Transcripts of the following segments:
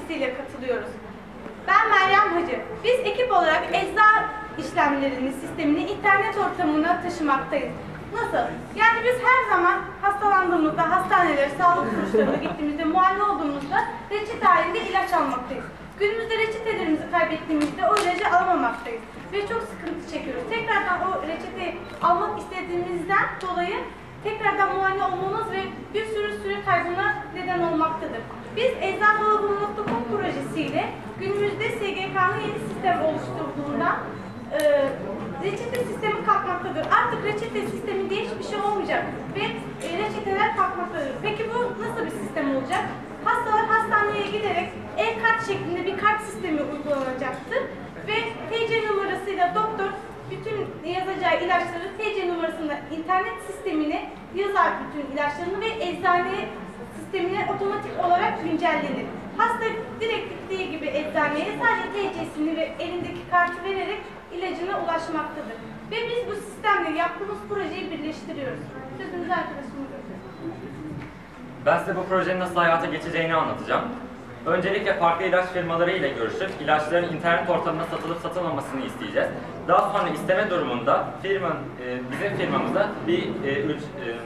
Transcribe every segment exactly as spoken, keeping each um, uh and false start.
projesiyle katılıyoruz. Ben Meryem Hacı. Biz ekip olarak ecza işlemlerinin sistemini internet ortamına taşımaktayız. Nasıl? Yani biz her zaman hastalandığımızda, hastanelere, sağlık kuruluşlarına gittiğimizde, muayene olduğumuzda reçete halinde ilaç almaktayız. Günümüzde reçetelerimizi kaybettiğimizde o ilacı alamamaktayız. Ve çok sıkıntı çekiyoruz. Tekrardan o reçeteyi almak istediğimizden dolayı tekrardan muayene olmamız ve bir sürü süre kaybına neden olmaktadır. Biz eczanedolabı nokta com projesiyle günümüzde S G K'nın yeni sistem oluşturduğunda e, reçete sistemi kalkmaktadır. Artık reçete sistemi diye hiçbir şey olmayacak ve e, reçeteler kalkmaktadır. Peki bu nasıl bir sistem olacak? Hastalar hastaneye giderek e-kart şeklinde bir kart sistemi uygulanacaktır ve T C numarasıyla doktor bütün yazacağı ilaçları T C numarasında internet sistemine yazar bütün ilaçlarını ve eczane sistemine otomatik olarak güncellenir. Hasta direkt gittiği gibi eczaneye sadece T C'sini ve elindeki kartı vererek ilacına ulaşmaktadır. Ve biz bu sistemle yaptığımız projeyi birleştiriyoruz. Sözünüzü arkadaşıma bırakıyorum. Ben size bu projenin nasıl hayata geçeceğini anlatacağım. Öncelikle farklı ilaç firmaları ile görüşüp ilaçların internet ortamına satılıp satılmamasını isteyeceğiz. Daha sonra isteme durumunda firma, e, bizim firmamıza bir e, üc,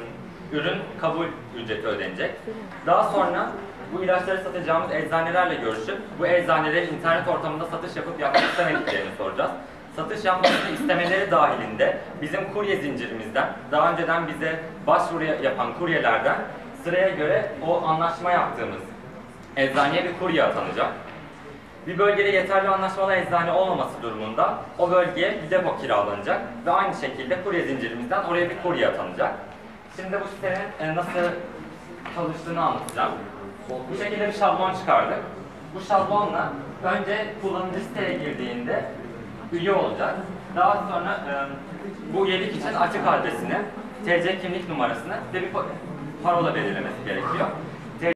e, ürün kabul ücreti ödenecek. Daha sonra bu ilaçları satacağımız eczanelerle görüşüp bu eczanelerin internet ortamında satış yapıp yapmak istemediklerini soracağız. Satış yapmasını istemeleri dahilinde bizim kurye zincirimizden, daha önceden bize başvuru yapan kuryelerden sıraya göre o anlaşma yaptığımız eczaneye bir kurye atanacak. Bir bölgede yeterli anlaşmalı eczane olmaması durumunda o bölgeye bir depo kiralanacak ve aynı şekilde kurye zincirimizden oraya bir kurye atanacak. Şimdi bu sitenin nasıl çalıştığını anlatacağım. Bu şekilde bir şablon çıkardık. Bu şablonla önce kullanıcı siteye girdiğinde üye olacak. Daha sonra e, bu üyelik için açık adresini, T C kimlik numarasını ve bir parola belirlemesi gerekiyor.